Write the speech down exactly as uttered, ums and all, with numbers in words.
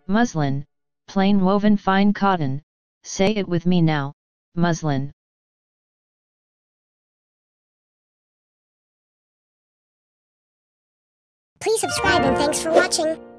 Muslin, plain woven fine cotton. Say it with me now, muslin. Please subscribe and thanks for watching.